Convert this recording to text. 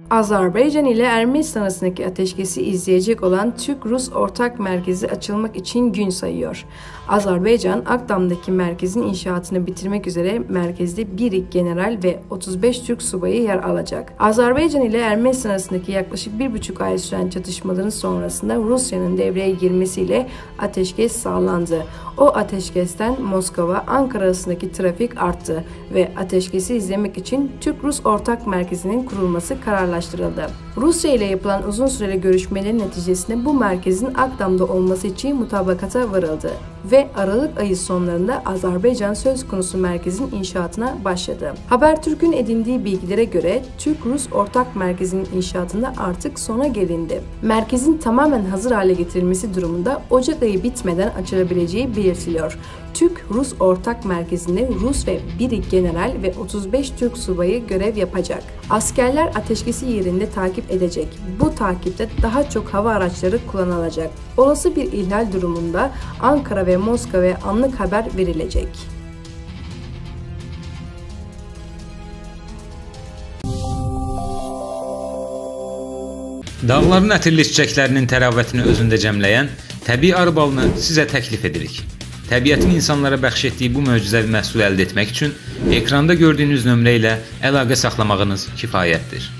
Azerbaycan ile Ermenistan arasındaki ateşkesi izleyecek olan Türk-Rus Ortak Merkezi açılmak için gün sayıyor. Azerbaycan, Akdam'daki merkezin inşaatını bitirmek üzere merkezde 1 general ve 35 Türk subayı yer alacak. Azerbaycan ile Ermenistan arasındaki yaklaşık 1,5 ay süren çatışmaların sonrasında Rusya'nın devreye girmesiyle ateşkes sağlandı. O ateşkesten Moskova, Ankara arasındaki trafik arttı ve ateşkesi izlemek için Türk-Rus Ortak Merkezi'nin kurulması kararlaştırıldı. Rusya ile yapılan uzun süreli görüşmelerin neticesinde bu merkezin Akdam'da olması için mutabakata varıldı ve Aralık ayı sonlarında Azerbaycan söz konusu merkezin inşaatına başladı. Habertürk'ün edindiği bilgilere göre Türk-Rus Ortak Merkezi'nin inşaatında artık sona gelindi. Merkezin tamamen hazır hale getirilmesi durumunda Ocak ayı bitmeden açılabileceği belirtiliyor. Türk-Rus Ortak Merkezi'nde Rus ve 1 general ve 35 Türk subayı görev yapacak. Askerler ateşkesi yerinde takip edecek. Bu takipte daha çok hava araçları kullanılacak. Olası bir ihlal durumunda Ankara ve Moskova'ya anlık haber verilecek. Dağların ətirli çiçəklərinin təravətini özündə cəmləyən təbii arı balını sizə təklif edirik. Təbiətin insanlara bəxş etdiyi bu möcüzəvi məhsulu əldə etmək üçün ekranda gördüyünüz nömrə ilə əlaqə saxlamağınız kifayətdir.